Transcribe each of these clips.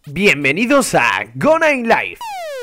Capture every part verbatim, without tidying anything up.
Bienvenidos a Gonna in Life.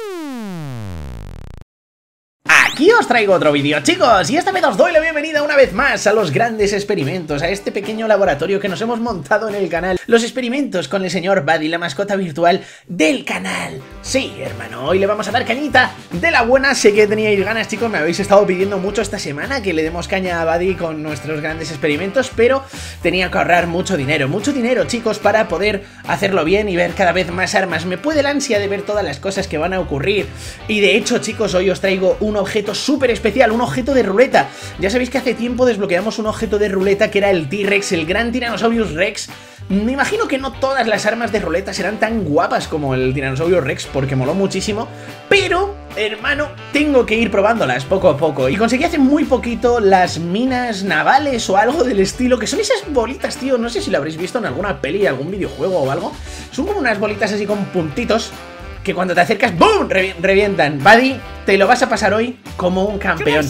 Aquí os traigo otro vídeo, chicos, y esta vez os doy la bienvenida una vez más a los grandes experimentos, a este pequeño laboratorio que nos hemos montado en el canal. Los experimentos con el señor Buddy, la mascota virtual del canal. Sí, hermano, hoy le vamos a dar cañita de la buena. Sé que teníais ganas, chicos, me habéis estado pidiendo mucho esta semana que le demos caña a Buddy con nuestros grandes experimentos, pero tenía que ahorrar mucho dinero, mucho dinero, chicos, para poder hacerlo bien y ver cada vez más armas. Me puede la ansia de ver todas las cosas que van a ocurrir, y de hecho, chicos, hoy os traigo un objeto súper especial, un objeto de ruleta. Ya sabéis que hace tiempo desbloqueamos un objeto de ruleta que era el T-Rex, el gran Tyrannosaurus Rex. Me imagino que no todas las armas de ruleta serán tan guapas como el Tyrannosaurus Rex, porque moló muchísimo, pero, hermano, tengo que ir probándolas poco a poco. Y conseguí hace muy poquito las minas navales o algo del estilo, que son esas bolitas, tío, no sé si lo habréis visto en alguna peli, algún videojuego o algo. Son como unas bolitas así con puntitos que cuando te acercas, ¡boom!, revientan. Buddy, te lo vas a pasar hoy como un campeón.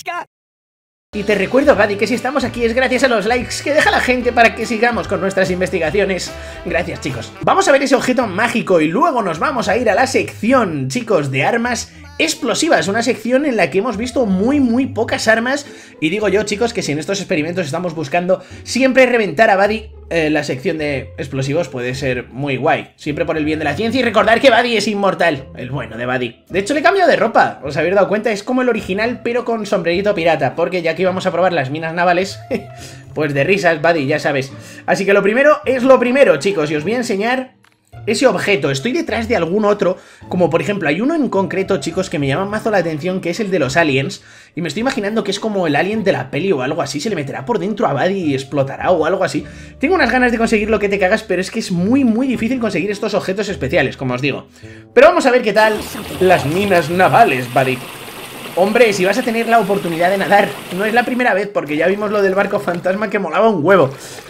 Y te recuerdo, Buddy, que si estamos aquí es gracias a los likes que deja la gente para que sigamos con nuestras investigaciones. Gracias, chicos. Vamos a ver ese objeto mágico y luego nos vamos a ir a la sección, chicos, de armas explosivas, una sección en la que hemos visto muy muy pocas armas. Y digo yo, chicos, que si en estos experimentos estamos buscando siempre reventar a Buddy, eh, la sección de explosivos puede ser muy guay, siempre por el bien de la ciencia. Y recordar que Buddy es inmortal, el bueno de Buddy. De hecho, le he cambiado de ropa, os habéis dado cuenta, es como el original pero con sombrerito pirata, porque ya que íbamos a probar las minas navales, pues de risas, Buddy, ya sabes. Así que lo primero es lo primero, chicos, y os voy a enseñar ese objeto. Estoy detrás de algún otro, como por ejemplo hay uno en concreto, chicos, que me llama mazo la atención, que es el de los aliens, y me estoy imaginando que es como el alien de la peli o algo así. Se le meterá por dentro a Buddy y explotará o algo así. Tengo unas ganas de conseguir lo que te cagas, pero es que es muy muy difícil conseguir estos objetos especiales, como os digo. Pero vamos a ver qué tal las minas navales, Buddy. Hombre, si vas a tener la oportunidad de nadar, no es la primera vez, porque ya vimos lo del barco fantasma que molaba un huevo.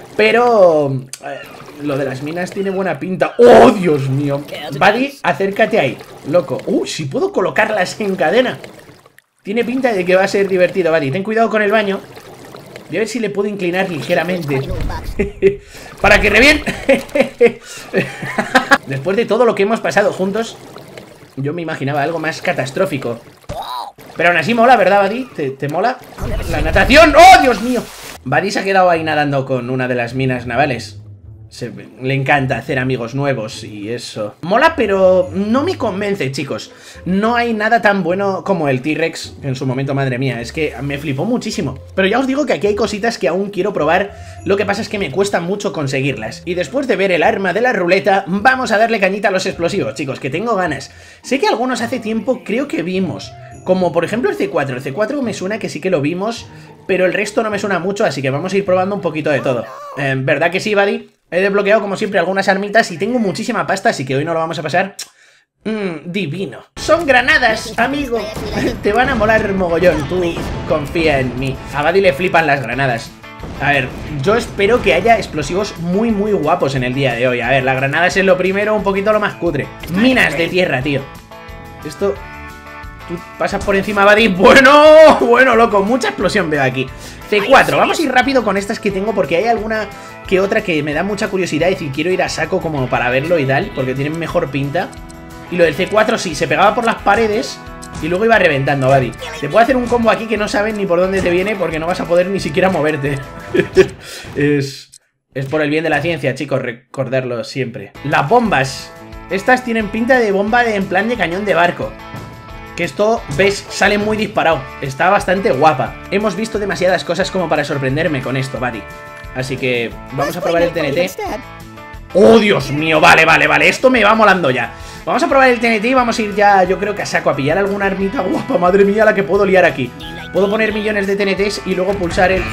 Pero eh, lo de las minas tiene buena pinta. ¡Oh, Dios mío! Buddy, acércate ahí, loco. ¡Uy, si puedo colocarlas en cadena! Tiene pinta de que va a ser divertido, Buddy. Ten cuidado con el baño. Voy a ver si le puedo inclinar ligeramente para que reviente. Después de todo lo que hemos pasado juntos, yo me imaginaba algo más catastrófico. Pero aún así mola, ¿verdad, Buddy? ¿Te, te mola? ¡La natación! ¡Oh, Dios mío! Buddy se ha quedado ahí nadando con una de las minas navales. Se, le encanta hacer amigos nuevos y eso. Mola, pero no me convence, chicos. No hay nada tan bueno como el T-Rex en su momento, madre mía. Es que me flipó muchísimo. Pero ya os digo que aquí hay cositas que aún quiero probar. Lo que pasa es que me cuesta mucho conseguirlas. Y después de ver el arma de la ruleta, vamos a darle cañita a los explosivos, chicos, que tengo ganas. Sé que algunos hace tiempo creo que vimos, como por ejemplo el C cuatro. El C cuatro me suena que sí que lo vimos, pero el resto no me suena mucho, así que vamos a ir probando un poquito de todo. eh, ¿Verdad que sí, Buddy? He desbloqueado como siempre algunas armitas y tengo muchísima pasta, así que hoy no lo vamos a pasar mmm, divino. Son granadas, amigo. Te van a molar mogollón, tú confía en mí. A Buddy le flipan las granadas. A ver, yo espero que haya explosivos muy muy guapos en el día de hoy. A ver, las granadas es lo primero, un poquito lo más cutre. Minas de tierra, tío. Esto... Tú pasas por encima, Buddy. Bueno, bueno, loco, mucha explosión veo aquí. C cuatro, vamos a ir rápido con estas que tengo, porque hay alguna que otra que me da mucha curiosidad. Es decir, quiero ir a saco como para verlo y tal, porque tienen mejor pinta. Y lo del C cuatro sí, se pegaba por las paredes y luego iba reventando, Buddy. Te puedo hacer un combo aquí que no sabes ni por dónde te viene, porque no vas a poder ni siquiera moverte. es, es por el bien de la ciencia, chicos, recordarlo siempre. Las bombas, estas tienen pinta de bomba de, en plan de cañón de barco. Que esto, ves, sale muy disparado. Está bastante guapa. Hemos visto demasiadas cosas como para sorprenderme con esto, Buddy. Así que vamos a probar el T N T. ¡Oh, Dios mío! Vale, vale, vale. Esto me va molando ya. Vamos a probar el T N T y vamos a ir ya, yo creo que a saco, a pillar alguna armita guapa. Madre mía, la que puedo liar aquí. Puedo poner millones de T N Ts y luego pulsar el...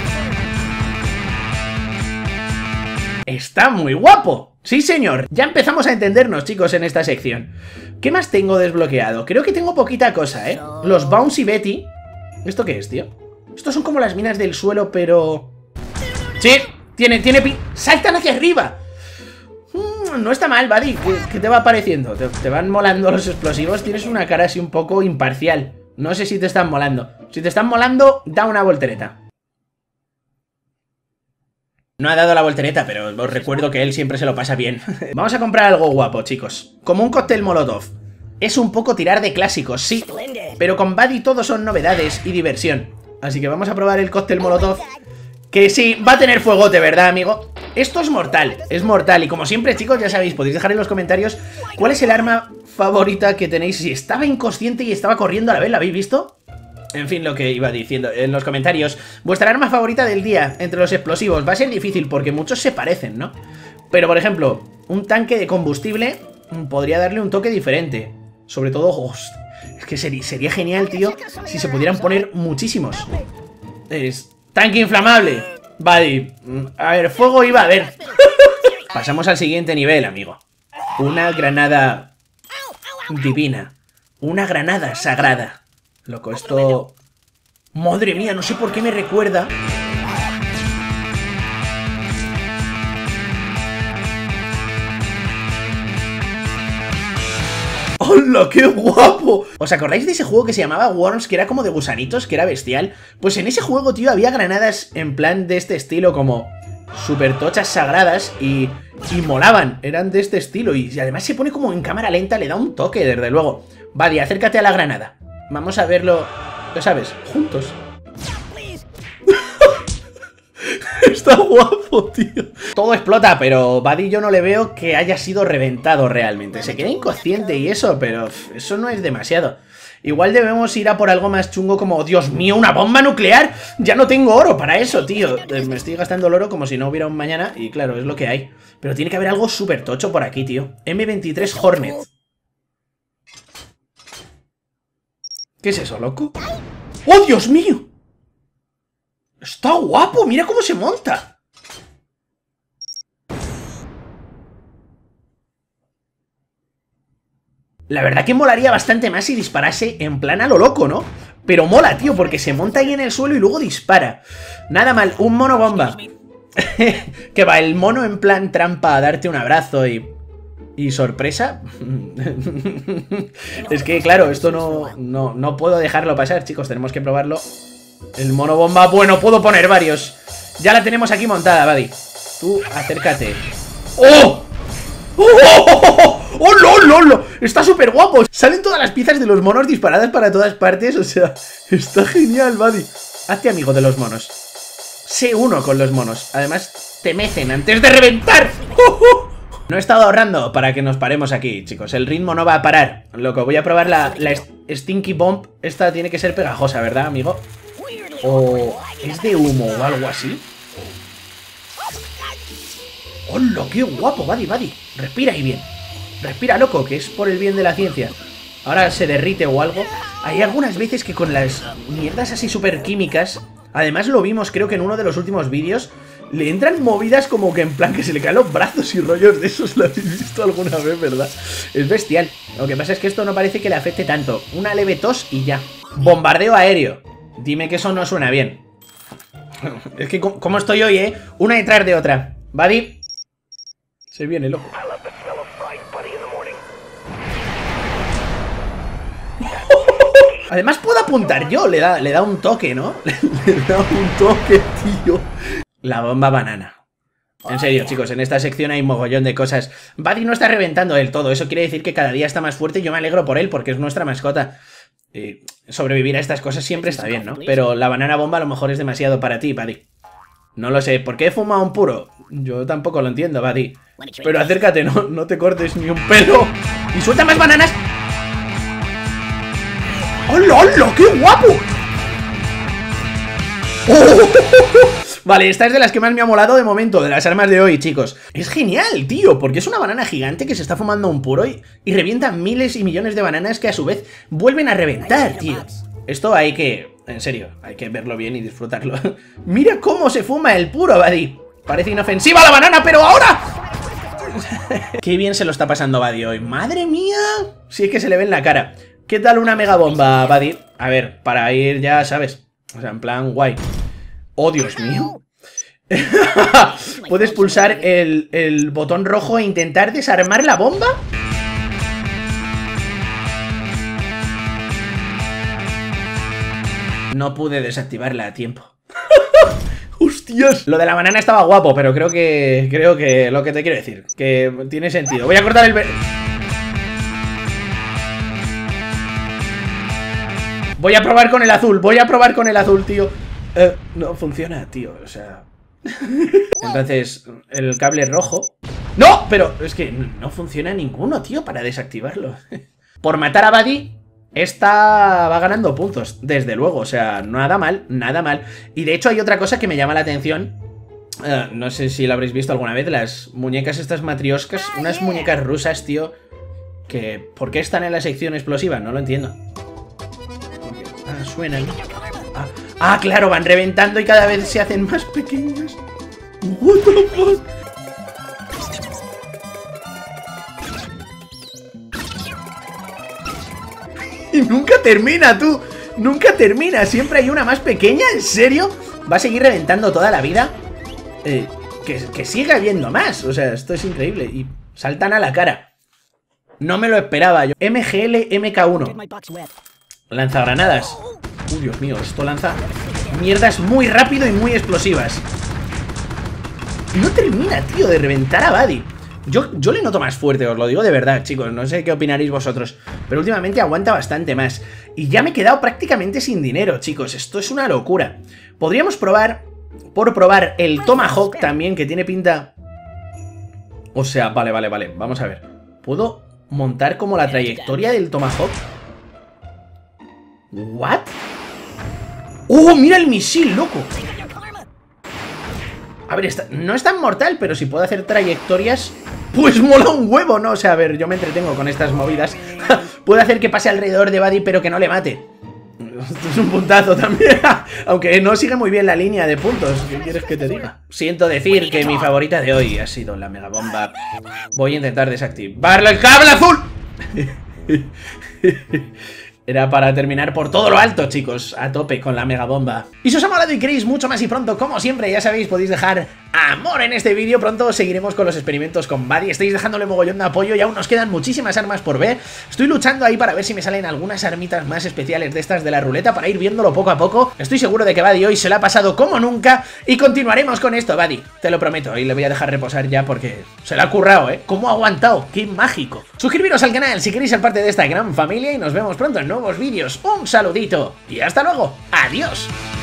¡Está muy guapo! ¡Sí, señor! Ya empezamos a entendernos, chicos, en esta sección. ¿Qué más tengo desbloqueado? Creo que tengo poquita cosa, ¿eh? Los Bouncy Betty. ¿Esto qué es, tío? Estos son como las minas del suelo, pero... ¡Sí! Tiene, tiene pi... ¡Saltan hacia arriba! Mm, no está mal, Buddy. ¿Qué, qué te va pareciendo? ¿Te, ¿Te van molando los explosivos? Tienes una cara así un poco imparcial. No sé si te están molando. Si te están molando, da una voltereta. No ha dado la voltereta, pero os recuerdo que él siempre se lo pasa bien. Vamos a comprar algo guapo, chicos. Como un cóctel molotov. Es un poco tirar de clásicos, sí, pero con Buddy todo son novedades y diversión. Así que vamos a probar el cóctel molotov. Que sí, va a tener fuegote, ¿verdad, amigo? Esto es mortal, es mortal. Y como siempre, chicos, ya sabéis, podéis dejar en los comentarios cuál es el arma favorita que tenéis. Si estaba inconsciente y estaba corriendo a la vez, ¿la habéis visto? En fin, lo que iba diciendo en los comentarios. Vuestra arma favorita del día entre los explosivos. Va a ser difícil porque muchos se parecen, ¿no? Pero, por ejemplo, un tanque de combustible podría darle un toque diferente. Sobre todo, host, es que sería, sería genial, tío, si se pudieran poner muchísimos. Es... Tanque inflamable. Buddy. A ver, fuego iba a haber. Pasamos al siguiente nivel, amigo. Una granada divina. Una granada sagrada. Loco, esto... Madre mía, no sé por qué me recuerda... ¡Hola, qué guapo! ¿Os acordáis de ese juego que se llamaba Worms, que era como de gusanitos, que era bestial? Pues en ese juego, tío, había granadas en plan de este estilo, como super tochas sagradas y, y molaban, eran de este estilo. Y además se pone como en cámara lenta, le da un toque, desde luego. Buddy, acércate a la granada. Vamos a verlo, ¿lo sabes? Juntos. Está guapo, tío. Todo explota, pero Buddy yo no le veo que haya sido reventado realmente. Se queda inconsciente y eso, pero eso no es demasiado. Igual debemos ir a por algo más chungo como... ¡Dios mío, una bomba nuclear! Ya no tengo oro para eso, tío. Me estoy gastando el oro como si no hubiera un mañana y claro, es lo que hay. Pero tiene que haber algo súper tocho por aquí, tío. eme veintitrés Hornet. ¿Qué es eso, loco? ¡Oh, Dios mío! Está guapo, mira cómo se monta. La verdad que molaría bastante más si disparase en plan a lo loco, ¿no? Pero mola, tío, porque se monta ahí en el suelo y luego dispara. Nada mal, un mono bomba. Que va el mono en plan trampa a darte un abrazo y... ¿Y sorpresa? Es que, claro, esto no, no, no puedo dejarlo pasar, chicos. Tenemos que probarlo. El mono bomba, bueno, puedo poner varios. Ya la tenemos aquí montada, Buddy. Tú, acércate. ¡Oh! ¡Oh, oh, oh, oh! ¡Oh, lo, lo, lo! Está súper guapo. Salen todas las piezas de los monos disparadas para todas partes. O sea, está genial, Buddy. Hazte amigo de los monos. Sé uno con los monos. Además, te mecen antes de reventar. ¡Oh, oh! No he estado ahorrando para que nos paremos aquí, chicos. El ritmo no va a parar. Loco, voy a probar la, la Stinky Bomb. Esta tiene que ser pegajosa, ¿verdad, amigo? ¿O es de humo o algo así? ¡Hola, qué guapo! Buddy, Buddy. Respira ahí bien. Respira, loco, que es por el bien de la ciencia. Ahora se derrite o algo. Hay algunas veces que con las mierdas así súper químicas... Además lo vimos, creo que en uno de los últimos vídeos... Le entran movidas como que en plan que se le caen los brazos y rollos de esos. Lo habéis visto alguna vez, ¿verdad? Es bestial. Lo que pasa es que esto no parece que le afecte tanto. Una leve tos y ya. Bombardeo aéreo. Dime que eso no suena bien. Es que como estoy hoy, ¿eh? Una detrás de otra. Buddy. Se viene, loco. Además puedo apuntar yo. Le da, le da un toque, ¿no? Le da un toque, tío. La bomba banana. En serio, chicos, en esta sección hay un mogollón de cosas. Buddy no está reventando del todo. Eso quiere decir que cada día está más fuerte y yo me alegro por él porque es nuestra mascota. Eh, sobrevivir a estas cosas siempre está bien, ¿no? Pero la banana bomba a lo mejor es demasiado para ti, Buddy. No lo sé. ¿Por qué fuma un puro? Yo tampoco lo entiendo, Buddy. Pero acércate, no, no te cortes ni un pelo. ¡Y suelta más bananas! ¡Hola, hola! ¡Qué guapo! ¡Oh! Vale, esta es de las que más me ha molado de momento, de las armas de hoy, chicos. Es genial, tío, porque es una banana gigante que se está fumando un puro y, y revienta miles y millones de bananas que a su vez vuelven a reventar, tío. Esto hay que... En serio, hay que verlo bien y disfrutarlo. Mira cómo se fuma el puro, Buddy. Parece inofensiva la banana, pero ahora... Qué bien se lo está pasando Buddy hoy. ¡Madre mía! Sí, es que se le ve en la cara. ¿Qué tal una mega bomba, Buddy? A ver, para ir ya, ¿sabes? O sea, en plan guay. ¡Oh, Dios mío! ¿Puedes pulsar el, el botón rojo e intentar desarmar la bomba? No pude desactivarla a tiempo. ¡Hostias! Lo de la banana estaba guapo, pero creo que... Creo que lo que te quiero decir, que tiene sentido. Voy a cortar el... Voy a probar con el azul, voy a probar con el azul, tío. Eh, no funciona, tío, o sea... Entonces, el cable rojo... ¡No! Pero es que no funciona ninguno, tío, para desactivarlo. Por matar a Buddy, esta va ganando puntos, desde luego. O sea, nada mal, nada mal. Y de hecho hay otra cosa que me llama la atención. Uh, no sé si lo habréis visto alguna vez. Las muñecas estas matrioscas, unas muñecas rusas, tío, que... ¿por qué están en la sección explosiva? No lo entiendo. Ah, suenan. Ah, ah, claro, van reventando y cada vez se hacen más pequeñas. What the fuck? Y nunca termina, tú. Nunca termina. Siempre hay una más pequeña. ¿En serio? ¿Va a seguir reventando toda la vida? Eh, que, que siga habiendo más. O sea, esto es increíble. Y saltan a la cara. No me lo esperaba yo. M G L M K uno. Lanzagranadas. Uy, Dios mío, esto lanza mierdas muy rápido y muy explosivas. No termina, tío, de reventar a Buddy. Yo, yo le noto más fuerte, os lo digo de verdad, chicos. No sé qué opinaréis vosotros, pero últimamente aguanta bastante más. Y ya me he quedado prácticamente sin dinero, chicos. Esto es una locura. Podríamos probar, por probar, el Tomahawk también, que tiene pinta... O sea, vale, vale, vale. Vamos a ver. ¿Puedo montar como la trayectoria del Tomahawk? ¿What? ¡Oh, mira el misil, loco! A ver, está, no es tan mortal, pero si puedo hacer trayectorias, pues mola un huevo, ¿no? O sea, a ver, yo me entretengo con estas movidas. Puedo hacer que pase alrededor de Buddy, pero que no le mate. Esto es un puntazo también. Aunque no sigue muy bien la línea de puntos. ¿Qué quieres que te diga? Siento decir que mi favorita de hoy ha sido la megabomba. Voy a intentar desactivarle el cable azul. Era para terminar por todo lo alto, chicos, a tope con la megabomba. Y si os ha molado y queréis mucho más y pronto, como siempre, ya sabéis, podéis dejar amor en este vídeo. Pronto seguiremos con los experimentos con Buddy. Estáis dejándole mogollón de apoyo y aún nos quedan muchísimas armas por ver. Estoy luchando ahí para ver si me salen algunas armitas más especiales de estas de la ruleta, para ir viéndolo poco a poco. Estoy seguro de que Buddy hoy se la ha pasado como nunca y continuaremos con esto, Buddy, te lo prometo. Y le voy a dejar reposar ya porque se la ha currado, ¿eh? ¿Cómo ha aguantado? ¡Qué mágico! Suscribiros al canal si queréis ser parte de esta gran familia y nos vemos pronto en nuevos vídeos. Un saludito y hasta luego. ¡Adiós!